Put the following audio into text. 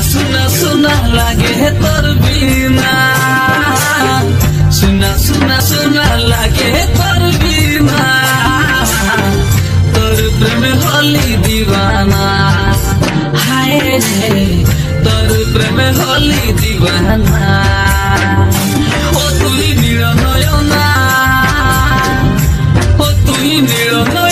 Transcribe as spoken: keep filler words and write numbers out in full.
सुना सुना लागे तोर बिना सुना सुना सुना लागे तोर बिना तोर प्रेम होली दीवाना हाय रे तोर प्रेम होली दीवाना ओ तुई नील नयना ओ तुई नील नयना